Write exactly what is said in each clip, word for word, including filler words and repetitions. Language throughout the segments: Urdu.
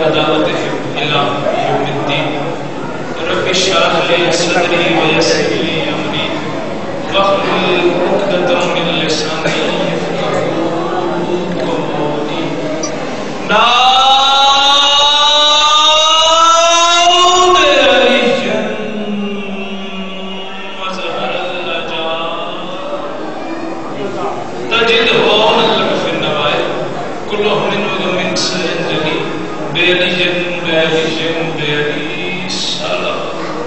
دعوتهم إلى يوم الدين رب اشرح لي صدري ويسر لي أمري واحلل عقدة من لساني يفقهوا قولي نعوذ عليهم وزهر اللجا تجدهم لك في النوائب كلهم من ومن سيدني بيلي بيلي بيلي سلام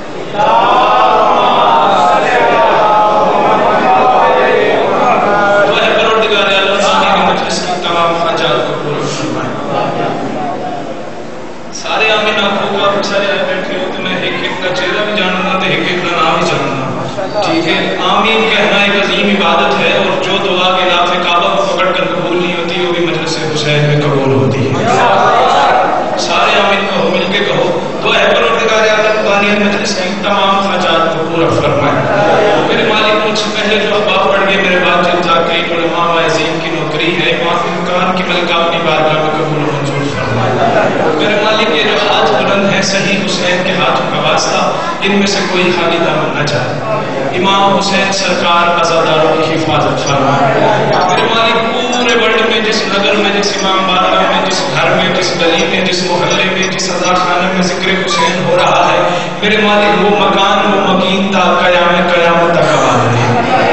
سارے آمین آنکھوں کا سارے آئے بیٹھے ہو تو میں ایک ایک کا چہرہ بھی جاننا تو ایک ایک کا نام بھی جاننا ٹھیک ہے آمین کہنا ایک عظیم عبادت ہے اور جو دعا کے لاف کعبہ کو پکڑ کر قبول نہیں ہوتی وہ بھی مجلس حسین میں قبول ہوتی ہے سارے آمین کہو مل کے کہو تو اے پروردگار عالم بانی مجلس کی تمام حاجات کو پورا فرمائے میرے مالک مجھ سے پہلے جو احباب پڑھ گئے میرے بعد جو تھا کئی علماء و عظیم کی نوکری ہے معافی مکان کی ملکہ اپنی بارگاہ میں قبول و منظور فرمائے میرے مالک یہ جو ہاتھ بلند ہے صحیح حسین کے ہاتھوں کا واسطہ ان میں سے کوئی خالی دامن نہ جائے امام حسین سرکار عزاداروں کی حفاظت فرمائے میرے مالک پورے ورلڈ میں جس نگر میں جس امام بارگاہ میں جس گھر میں جس گلی میں جس محلے میں جس عزا خانے میں ذکر حسین ہو رہا ہے میرے مالک وہ مکان وہ مکین تا قیام قیامت تک آباد رہے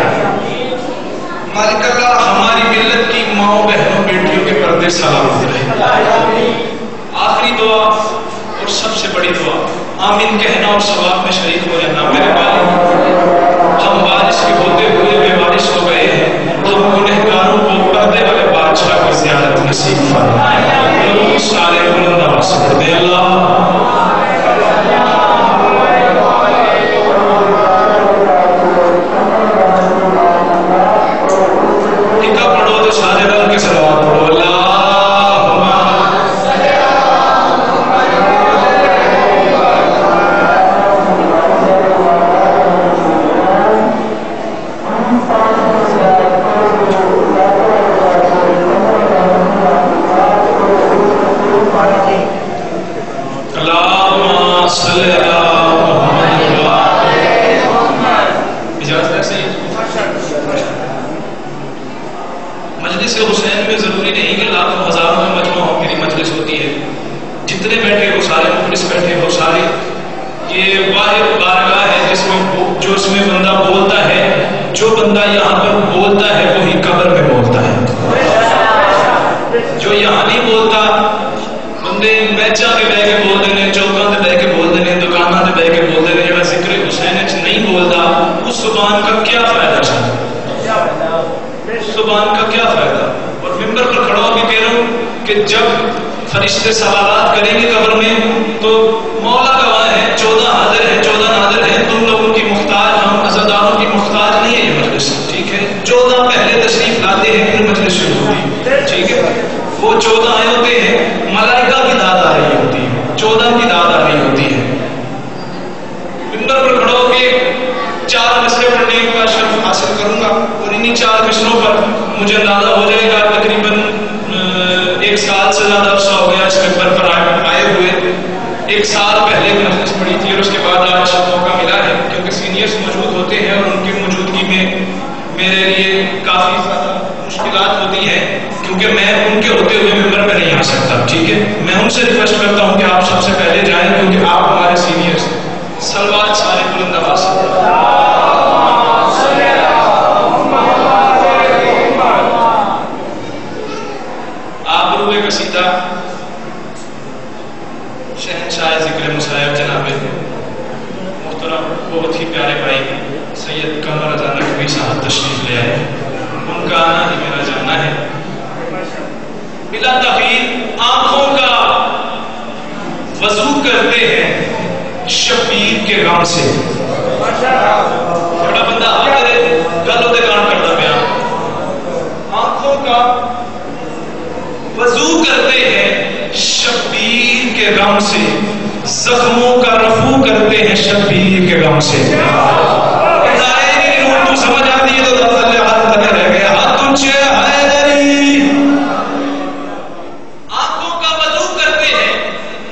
مالک اللہ ہماری ملت کی ماؤں بہنوں بیٹیوں کے پردے سلامت رہے آخری دعا اور سب سے بڑی دعا آمین کہنا اور ثواب میں شریک ہو جانا میرے مالک ہم بارش کے ہوتے ہوئے بے بارش ہو گئے ہیں تو ہم گنہگاروں کو پردے والے بادشاہ کی زیارت نصیب فرمائے سارے بلند آواز سے پڑھتے ہیں اللہ ٹھیکہ پڑھو تو سارے رل کے صلوات پڑھو اللہ مجلس حسین میں ضروری نہیں کہ لاکھوں ہزاروں میں مجمع ہو میری مجلس ہوتی ہے جتنے بیٹھے ہو سارے مجلس بیٹھے ہو سارے یہ واحد بارگاہ ہے جس میں جو اس میں بندہ بولتا ہے جو بندہ یہاں پر بولتا ہے وہی قبر میں بولتا ہے جو یہاں نہیں بولتا بندے بیچا کے بہ کے بول دینے چوکاں تے بہ کے بول دینے دکاناں تے بہ کے بول دینے جڑا ذکر حسین وچ نہیں بولتا اس زبان کا کیا فائدہ ہے زبان کا کیا فائدہ اور ممبر پر کھڑا ہو کے کہہ رہا ہوں کہ جب فرشتے سوالات کریں گے قبر میں تو مولا گواہ ہے چودہ حاضر ہیں چودہ ناظر ہیں تم لوگوں کی محتاج ہم عزاداروں کی محتاج نہیں ہے یہ مجلس ٹھیک ہے چودہ پہلے تشریف لاتے ہیں پھر مجلس شروع ہوتی ہے ٹھیک ہے وہ چودہ آئے ہوتے ہیں ملائکہ کی داد آ رہی ہوتی ہے چودہ کی داد آ رہی ہوتی ہے ممبر پر کھڑا ہو کے چار مصرے پڑھنے کا شرف حاصل کروں گا اور انہی چار مصروں پر مجھے اندازہ ہو جائے گا تقریباً ایک سال سے زیادہ عرصہ ہو گیا اس ممبر پر آئے ہوئے ایک سال پہلے مجلس پڑھی تھی اور اس کے بعد آج موقع ملا ہے کیونکہ سینئرز موجود ہوتے ہیں اور ان کی موجودگی میں میرے لیے کافی زیادہ مشکلات ہوتی ہیں کیونکہ میں ان کے ہوتے ہوئے ممبر پہ نہیں آ سکتا ٹھیک ہے میں ان سے ریکویسٹ کرتا ہوں کہ آپ سب سے پہلے جائیں کیونکہ آپ ہمارے سینئرز ہیں سلوات سارے بلند آواز سے آبروئے قصیدہ شہنشاہ ذکر مصائب جناب محترم بہت ہی پیارے بھائی سید قمر رضا نقوی صاحب تشریف لے آئے ان کا آنا ہی میرا جانا ہے بلا تاخیر آنکھوں کا وضو کرتے ہیں شبیر کے غم سے بڑا بندہ آتے گل ہوتے کان کرتا پیا آنکھوں کا وضو کرتے ہیں شبیر کے غم سے زخموں کا رفو کرتے ہیں شبیر کے غم سے تو سمجھ آتی ہے تو دفتر ہاتھ تلے رہ گئے ہاتھ تجھے حیدری آنکھوں کا وضو کرتے ہیں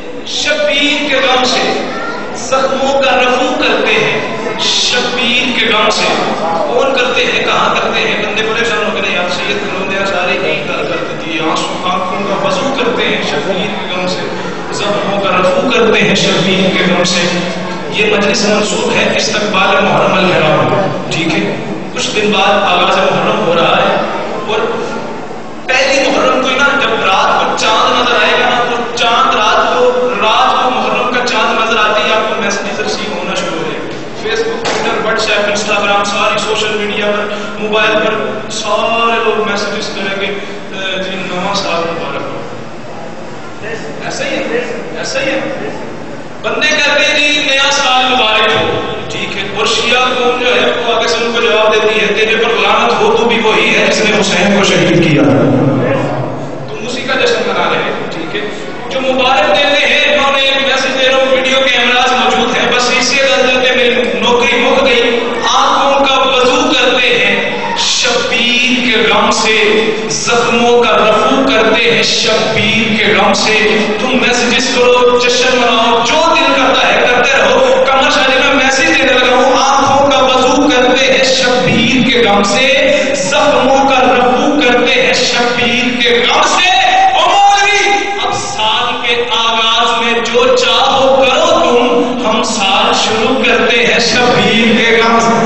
سے یہ مجلس منسوب ہے استقبال محرم الحرام، ٹھیک ہے؟ کچھ دن بعد آغاز محرم ہو رہا ہے، اور پہلی محرم کو نا جب رات کو چاند نظر آئے گا نا، تو چاند رات کو رات کو محرم کا چاند نظر آتے ہی آپ کو میسیجز ریسیو ہونا شروع ہو جائے گا، Facebook, Twitter, WhatsApp, Instagram, ساری سوشل میڈیا پر، موبائل پر سارے لوگ میسیجز کریں گے جی نواں سال مبارک ہو۔ ایسا ہی ہے، ایسا ہی ہے، بندے کہتے ہیں جی نیا سال مبارک ہو، ٹھیک ہے، اور شیعہ قوم جو ہے وہ آگے سے ان کو جواب دیتی ہے تیرے پر لعنت ہو، تو بھی وہی ہے جس نے حسین کو شہید کیا، تم اسی کا جشن منا رہے ہیں، ٹھیک ہے؟ جو مبارک دیتے ہیں انہوں نے ایک میسج دے رہا ہوں، ویڈیو کیمراز موجود ہیں، بس اسی غلطی میں نوکری مک گئی، آنکھوں کا وضو کرتے ہیں شبیر کے غم سے، زخموں کا رفو کرتے ہیں شبیر کے غم سے، تم میسیجز کرو، جشن مناؤ، جو دل کرتا ہے کرتے رہو، کمر شاہ جی میں میسیج دینے لگا ہوں، آنکھوں کا وضو کرتے ہیں شبیر کے غم سے، زخموں کا رفو کرتے ہیں شبیر کے غم سے، او مولوی اب سال کے آغاز میں جو چاہو کرو تم، ہم سال شروع کرتے ہیں شبیر کے غم سے۔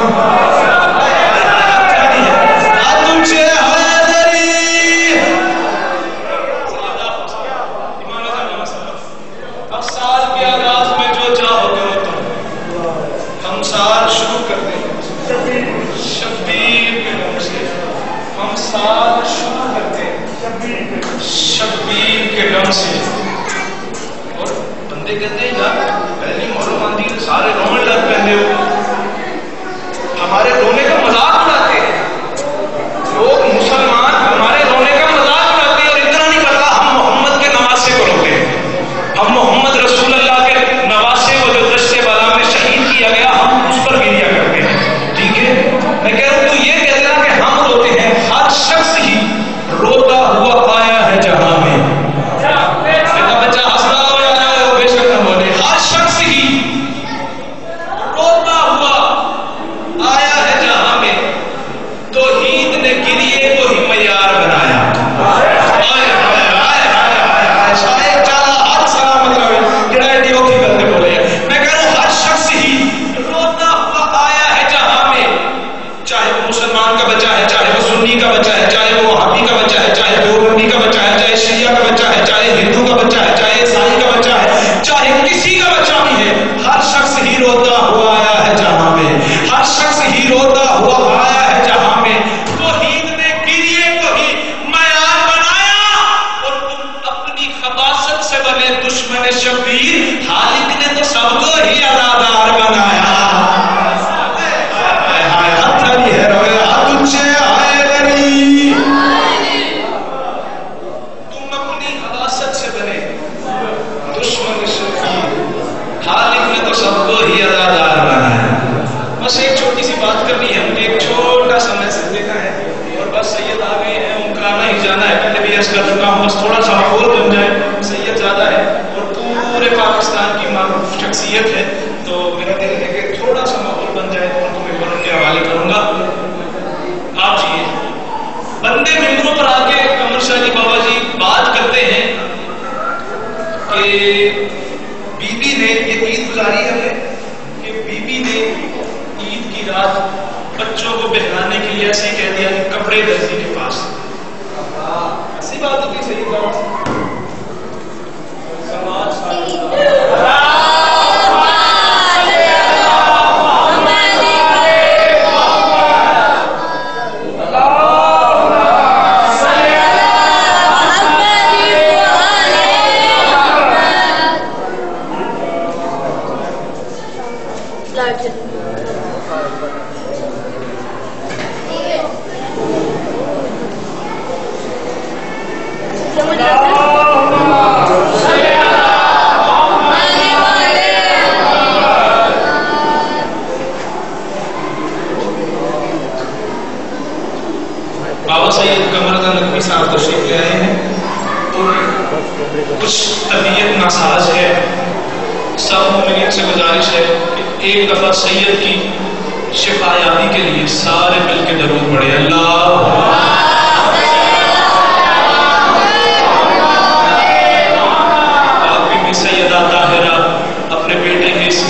شبیر کے غم سے، اور بندے کہتے ہیں یار پہلی محرم آندھی سارے رونے لگ پہنے ہو، ہمارے رونے کا مذاق اڑاتے ہیں لوگ، مسلمان ہمارے رونے کا مذاق اڑاتے ہیں، اور اتنا نہیں پتا ہم محمد کے نواسے کو روتے ہیں، ہم محمد رسول اللہ کے نواسے کو جو دشت بالا میں شہید کیا گیا ہم اس پر گریا کرتے ہیں، ٹھیک ہے؟ میں کہہ رہا ہوں تو یہ کہتا کہ ہم روتے ہیں، ہر شخص ہی روتا ہوا آیا ہے جہاں میں، بچہ ہنس رہا ہو یا رہا ہو بے شک نہ بولے، ہر شخص ہی روتا ہوا آیا ہے جہاں میں، توحید نے گریے کو ہی معیار بنایا، شاید چالا ہر سلامت رہے جڑا ایڈی اوکھی کرتے بولے، میں کہہ رہا ہوں ہر شخص ہی روتا ہوا آیا ہے جہاں میں، چاہے وہ مسلمان کا بچہ ہے، چاہے وہ سنی کا بچہ ہے، چاہے وہ وہابی کا بچہ ہے، چاہے دیوبندی کا بچہ ہے، چاہے شیعہ کا بچہ ہے، چاہے ہندو کا بچہ ہے، چاہے عیسائی کا بچہ ہے، چاہے کسی کا بچہ بھی ہے، ہر شخص ہی روتا ہوا آیا ہے جہاں میں، ہر شخص ہی روتا ہوا آیا ہے جہاں میں، توحید نے گریے کو ہی معیار بنایا، اور تم اپنی خباثت سے بنے دشمن شبیر، خالق نے تو سب کو ہی عزادار بنایا، بس ایک چھوٹی سی بات کرنی ہے مجھے، ایک چھوٹا سا میسج دینا ہے، اور بس سید آ گئے ہیں، ان کا آنا ہی جانا ہے، پہلے بھی عرض کر چکا ہوں، بس تھوڑا سا ماحول بن جائے، سید زیادہ ہے اور پورے پاکستان کی معروف شخصیت ہے، تو میرا دل ہے کہ تھوڑا سا ماحول بن جائے، اور تمہیں قرآن کے حوالے کروں گا۔ آپ جی بندے ممبروں پر آ کے قمر شاہ جی بابا جی بات کرتے ہیں کہ بی بی نے یہ عید گزاری ہے کہ بی بی نے عید کی رات بچوں کو بہلانے کے لیے ایسے کہہ دیا کہ کپڑے درزی کے پاس، ایسی بات ہوتی صحیح بات کچھ طبیعت ناساز ہے، سب مومنین سے گزارش ہے کہ ایک دفعہ سید کی شفا یابی کے لیے سارے مل کے درود پڑھے، اللہ آپ بھی سیدہ طاہرہ اپنے بیٹے کے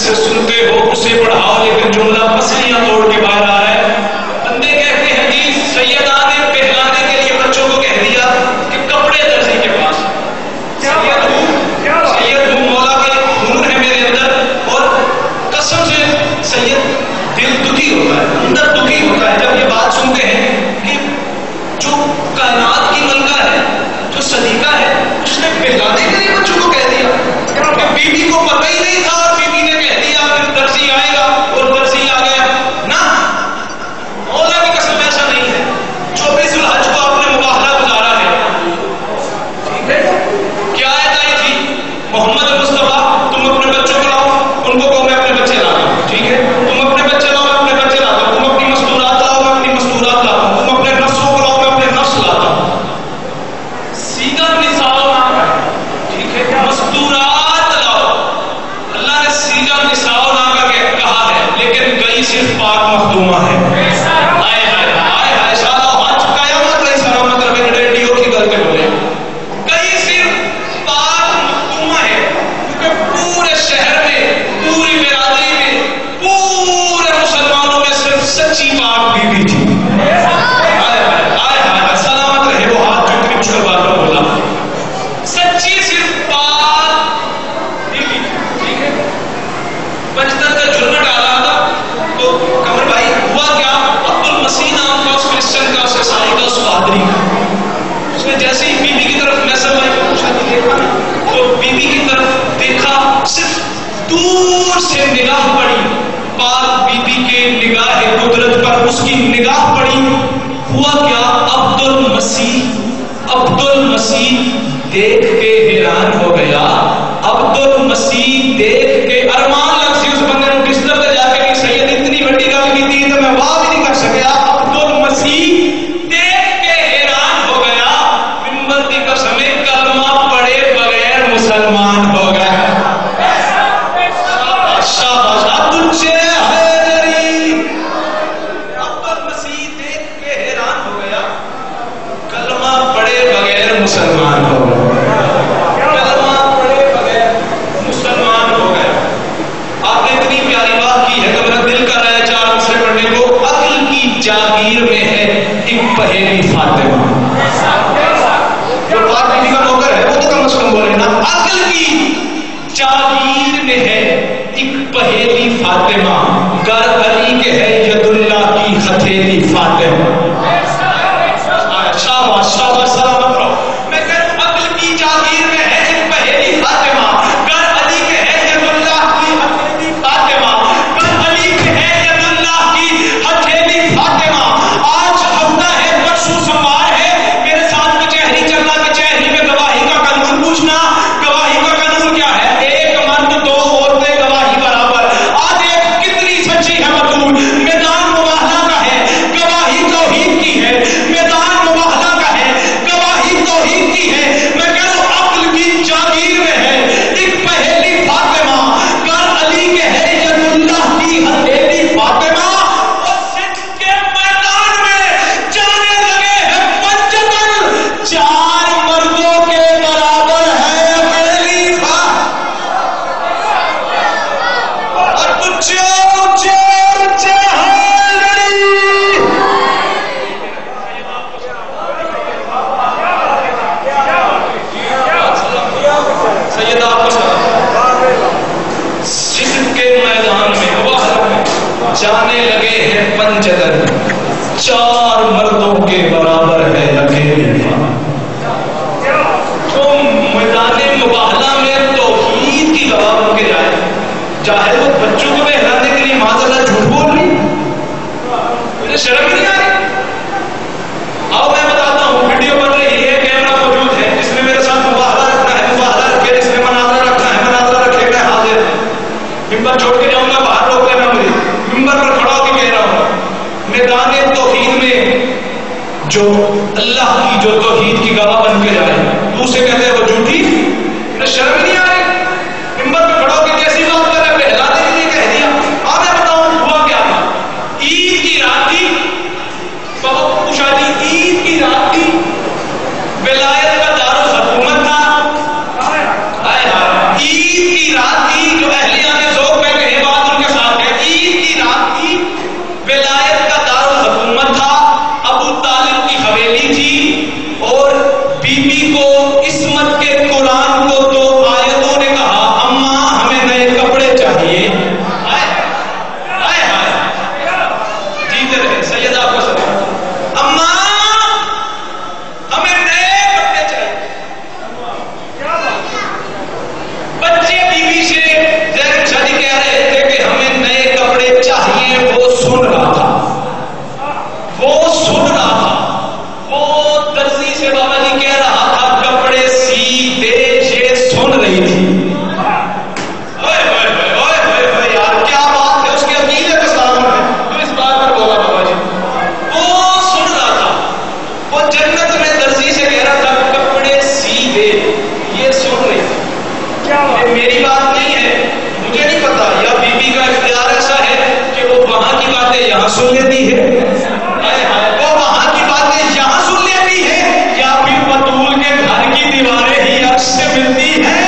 سے سنتے ہو اسے پڑھاؤ، لیکن جملہ پسلیاں توڑ کے باہر آ رہا ہے. بندے کہتے ہیں جی سیدہ نے پہلانے کے لیے بچوں کو کہہ دیا کہ کپڑے درزی کے پاس. سید ہوں سید ہوں مولا کا ایک خون ہے میرے اندر، اور قسم سے سید دل دکھی ہوتا ہے، اندر دکھی ہوتا ہے جب یہ بات سنتے ہیں کہ جو کائنات کی ملکہ ہے، جو صدیقہ ہے، اس نے پہلانے کے لیے بچوں کو کہہ دیا کہ بی بی کو پتہ ہی نہیں تھا اور بی بی نے کہہ دیا پھر درزی آئے گا اور درزی آ گیا. نہ، مولا کی قسم ایسا نہیں ہے. چوبیس الحج کو آپ نے مباہلہ گزارا ہے، ٹھیک ہے، کیا آیت آئی تھی؟ محمد مصطفیٰ تم اپنے بچوں کو لاؤ، ان کو کہو میں اپنے بچے لاتا ہوں، ٹھیک ہے، تم اپنے بچے لاؤ میں اپنے بچے لاتا ہوں، تم اپنی مستورات لاؤ میں اپنی مستورات لاتا ہوں، تم اپنے نفسوں کو لاؤ میں اپنے نفس لاتا ہوں. سیدھا نساء نام ہے، ٹھیک ہے، مستورات لاؤ. اللہ نے سیدھا نساء نام کا کہا ہے، لیکن گئی صرف پاک مخدومہ ہے. ہائے ہائے ہائے ہائے سارا حج قیامت رہی سلامت رہے ریڈیو کی غلطی بولے. گئی صرف پاک مخدومہ ہے، کیونکہ پورے شہر میں، پوری برادری میں، پورے مسلمانوں میں صرف سچی پاک بی بی تھی. ہائے ہائے ہائے ہائے سلامت رہے وہ ہاتھ جو اتنی مشکل بات پر بولا. سچی صرف پاک بی بی تھی، ٹھیک ہے. بچپن کا جرم ڈالا تھا تو قمر بھائی ہوا کیا؟ عبد المسیح نام کا اس کرسچن کا، اس عیسائی کا، اس پادری کا، اس نے جیسے ہی بی بی کی طرف میں سب کو پوچھا کہ دیکھا نا، تو بی بی کی طرف دیکھا، صرف دور سے نگاہ پڑی، پاک بی بی کے نگاہ قدرت پر اس کی نگاہ پڑی. ہوا کیا؟ عبد المسیح عبد المسیح دیکھ کے حیران ہو گیا. عبد المسیح دیکھ کے ارمان لگ سی اس بندے نے بستر پہ جا کے کہ سید اتنی بڑی گل کی تھی تو میں واہ بھی نہیں کر سکیا. عبد المسیح دیکھ کے حیران ہو گیا. منبر کی قسم کلمہ پڑھے بغیر مسلمان ہو گیا. شاباش تجھے حیدری. عبد المسیح دیکھ کے حیران ہو گیا، کلمہ پڑھے بغیر مسلمان ہو گیا. جاگیر میں ہے ایک پہیلی فاطمہ. جو پاک بیوی کا نوکر ہے وہ تو کم از کم بولے نا. عقل کی جاگیر میں ہے ایک پہیلی فاطمہ، گر علی کے ہے ید اللہ کی ہتھیلی فاطمہ. شاباش شاباش سلامت رہو. میں کہہ رہا ہوں عقل کی جاگیر میں ہے ایک پہیلی فاطمہ، گر علی کے ہے ید اللہ کی ہتھیلی فاطمہ، گر علی کے ہے ید اللہ کی ہتھیلی فاطمہ. آج ہفتہ ہے، پرسوں سوموار ہے، میرے ساتھ کچہری چلنا، کچہری میں گواہی کا قانون پوچھنا. گواہی کا قانون کیا ہے؟ ایک مرد دو عورتیں گواہی برابر. آج ایک کتنی سچی ہے مطلوب. میدان مباہلہ کا ہے، گواہی توحید کی ہے. میدان مباہلہ کا ہے، گواہی توحید کی ہے. میں کہہ رہا ہوں عقل کی جاگیر میں ہے ایک پہیلی فاطمہ، گر علی کے ہے ید اللہ کی ہتھیلی فاطمہ. چار مردوں کے برابر ہے پہلی بات. اور کچھ اونچے اونچے حیدری. سید آپ کو جسم کے میدان میں جانے لگے ہیں پنجدر، چار مردوں کے برابر ہے اکیلی بات. میدان مباہلہ میں توحید کی گواہ بن کے جائے، چاہے وہ بچوں کو بہلانے کے لیے معذرت جھوٹ بول رہی، مجھے شرم نہیں آ رہی. آؤ میں بتاتا ہوں، ویڈیو بن رہی ہے، کیمرہ موجود ہے، جس نے میرے ساتھ مباہلہ رکھنا ہے مباہلہ رکھے، جس نے مناظرہ رکھنا ہے مناظرہ رکھے. میں حاضر ممبر چھوڑ کے جاؤں گا، باہر روک لینا مجھے. ممبر پر کھڑا ہو کے کہہ رہا ہوں، میدان توحید میں جو اللہ کی جو توحید کی گواہ بن کے جائے، تو اسے کہتے ہیں وہ جھوٹی. شرم نہیں آئے؟ ممبر پہ کھڑا ہو کے کیسی بات کر رہے، بہلانے کے لیے کہہ دیا. آپ میں بتاؤں ہوا کیا تھا. عید کی رات تھی، یہ میری بات نہیں ہے، مجھے نہیں پتا، یا بی بی کا اختیار ایسا ہے کہ وہ وہاں کی باتیں یہاں سن لیتی ہے، وہ وہاں کی باتیں یہاں سن لیتی ہے، یا پھر بطول کے گھر کی دیواریں ہی عرش سے ملتی ہے.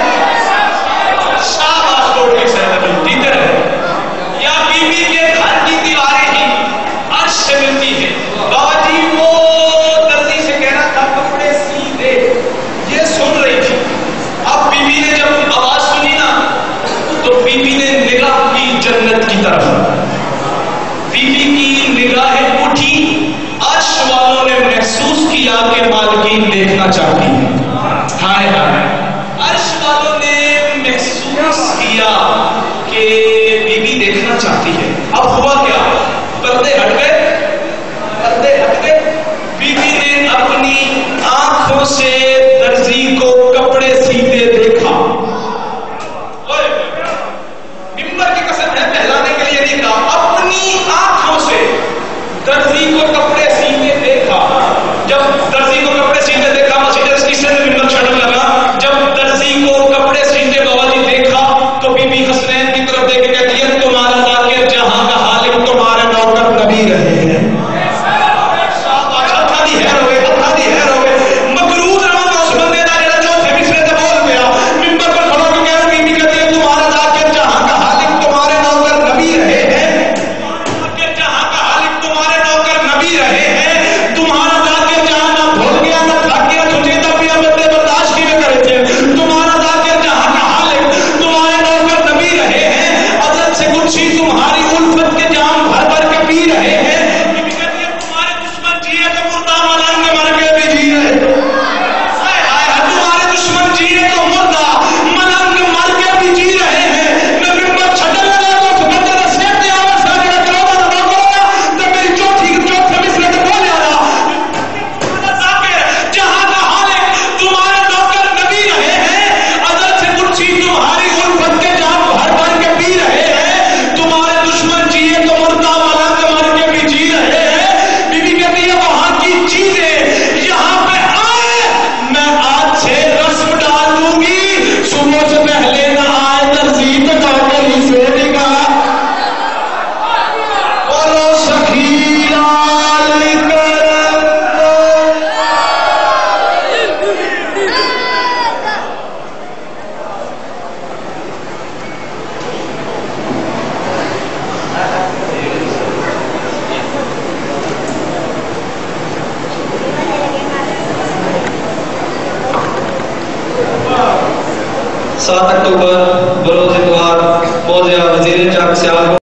شاباش کوٹ کی سہولت ملتی رہے. یا بی بی کے گھر کی دیواریں ہی عرش سے ملتی ہے. بابا جی وہ درزی سے کہہ رہا تھا کپڑے سی دے، یہ سن رہی تھی. اب بی بی نے جب آواز سنی نا تو بی بی نے نگاہ کی جنت کی طرف. بی بی کی نگاہیں اٹھی. عرش والوں نے محسوس کیا کہ مالکین دیکھنا چاہتی ہے. ہائے ہائے، عرش والوں نے محسوس کیا کہ بی بی دیکھنا چاہتی ہے. اب ہوا کیا؟ پردے ہٹ گئے، پردے ہٹ گئے. بی بی نے اپنی آنکھوں سے درزی کو کپڑے سیتے دیکھا. ممبر کی قسم ہے، بہلانے کے لیے نہیں کہا، اپنی آنکھوں سے درزی کو کپڑے سیتے دیکھا. جب درزی کو کپڑے سیتے دیکھا، مسجد کس سے ممبر چھڑنے لگا. جب درزی کو کپڑے سیتے بابا جی دیکھا تو بی بی حسنین کی طرف دیکھ کے کہتی ہے تمہارا ذاکر جہاں کا خالق تمہارے نوکر نبی رہے ہیں. سات اکتوبر بروز اتوار موضع وزیر جنگ سیال